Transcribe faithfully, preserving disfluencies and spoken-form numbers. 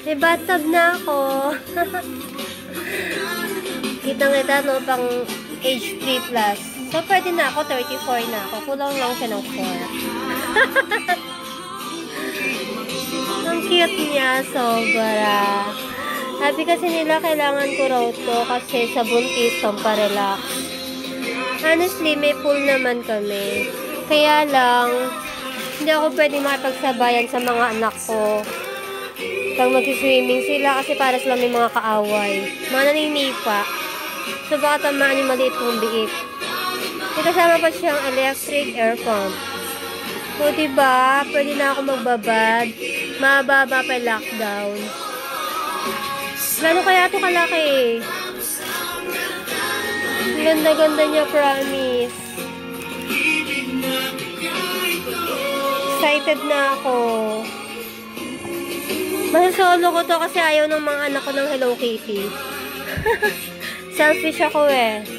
May bathtub na ako. Kitang-kita, no, pang age three plus. So, pwede na ako, thirty-four na ako. Kulang lang siya ng four. Ang cute niya, sobra. Sabi kasi nila, kailangan ko raw to kasi sa buntis, pamparelax. Honestly, may pool naman kami. Kaya lang, hindi ako pwede makipagsabayan sa mga anak ko. Pag mag-swimming sila kasi para sila may mga kaaway. Mga naninipa. So, baka tamaan yung maliit kong biik. May kasama pa siyang electric air pump. So, diba, pwede na ako magbabad. Mababa pa yung lockdown. Gano'n kaya ito kalaki? Ganda-ganda niya, promise. Excited na ako. Masasolo ko to kasi ayaw ng mga anak ko ng Hello Kitty. Selfish ako eh.